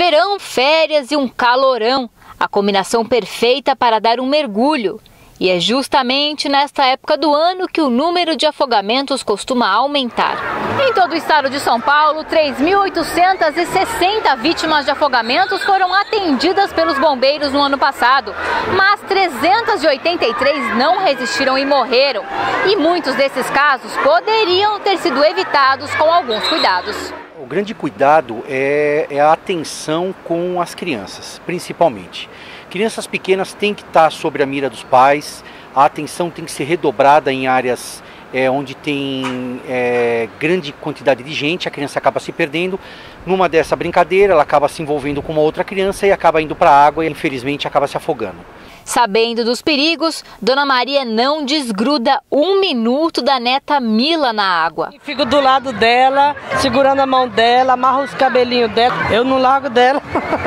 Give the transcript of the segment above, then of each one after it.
Verão, férias e um calorão, a combinação perfeita para dar um mergulho. E é justamente nesta época do ano que o número de afogamentos costuma aumentar. Em todo o estado de São Paulo, 3.860 vítimas de afogamentos foram atendidas pelos bombeiros no ano passado, mas 383 não resistiram e morreram. E muitos desses casos poderiam ter sido evitados com alguns cuidados. O grande cuidado é a atenção com as crianças, principalmente. Crianças pequenas têm que estar sobre a mira dos pais, a atenção tem que ser redobrada em áreas onde tem grande quantidade de gente, a criança acaba se perdendo. Numa dessa brincadeira, ela acaba se envolvendo com uma outra criança e acaba indo para a água e infelizmente acaba se afogando. Sabendo dos perigos, Dona Maria não desgruda um minuto da neta Mila na água. Fico do lado dela, segurando a mão dela, amarro os cabelinhos dela. Eu no lago dela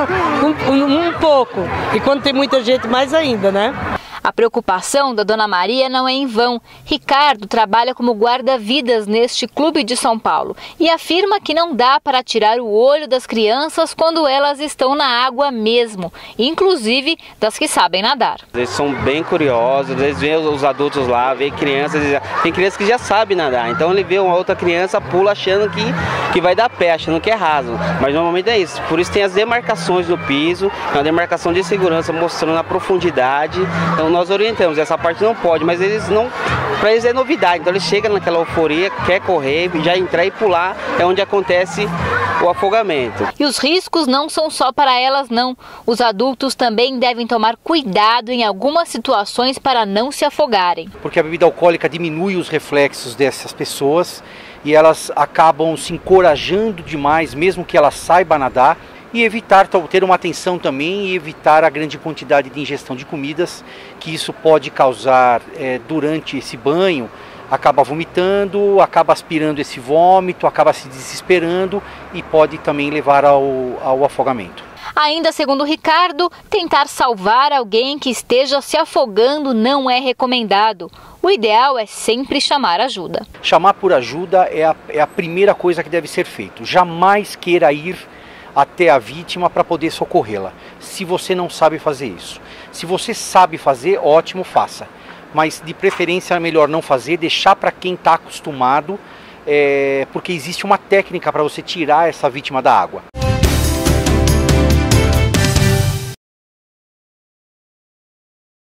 um pouco. E quando tem muita gente, mais ainda, né? A preocupação da Dona Maria não é em vão. Ricardo trabalha como guarda-vidas neste clube de São Paulo e afirma que não dá para tirar o olho das crianças quando elas estão na água mesmo, inclusive das que sabem nadar. Eles são bem curiosos, eles veem os adultos lá, veem crianças, tem crianças que já sabem nadar, então ele vê uma outra criança, pula achando que vai dar pé, achando que é raso, mas normalmente é isso. Por isso tem as demarcações no piso, uma demarcação de segurança mostrando a profundidade. Então nós orientamos, essa parte não pode, mas para eles é novidade, então eles chegam naquela euforia, quer correr, já entrar e pular, é onde acontece o afogamento. E os riscos não são só para elas não, os adultos também devem tomar cuidado em algumas situações para não se afogarem. Porque a bebida alcoólica diminui os reflexos dessas pessoas e elas acabam se encorajando demais, mesmo que elas saibam nadar. E evitar ter uma atenção também e evitar a grande quantidade de ingestão de comidas, que isso pode causar durante esse banho, acaba vomitando, acaba aspirando esse vômito, acaba se desesperando e pode também levar ao afogamento. Ainda segundo Ricardo, tentar salvar alguém que esteja se afogando não é recomendado. O ideal é sempre chamar ajuda. Chamar por ajuda é a primeira coisa que deve ser feito. Jamais queira ir até a vítima para poder socorrê-la, se você não sabe fazer isso. Se você sabe fazer, ótimo, faça. Mas de preferência é melhor não fazer, deixar para quem está acostumado, porque existe uma técnica para você tirar essa vítima da água.